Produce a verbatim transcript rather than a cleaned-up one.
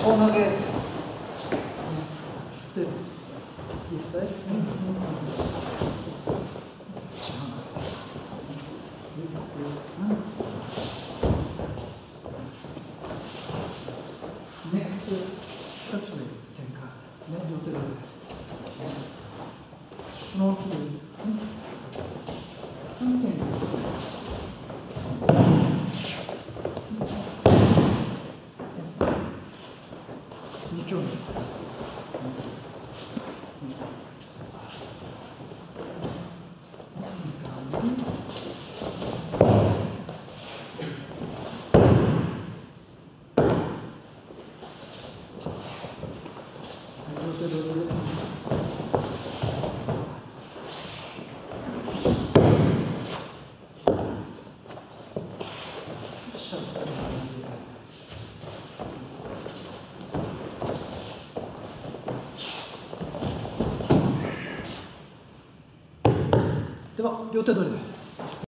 小投げ。で、実際。ネクストタッチで展開。ね、両手で。ノーツー。三点。二強。では両手取りです。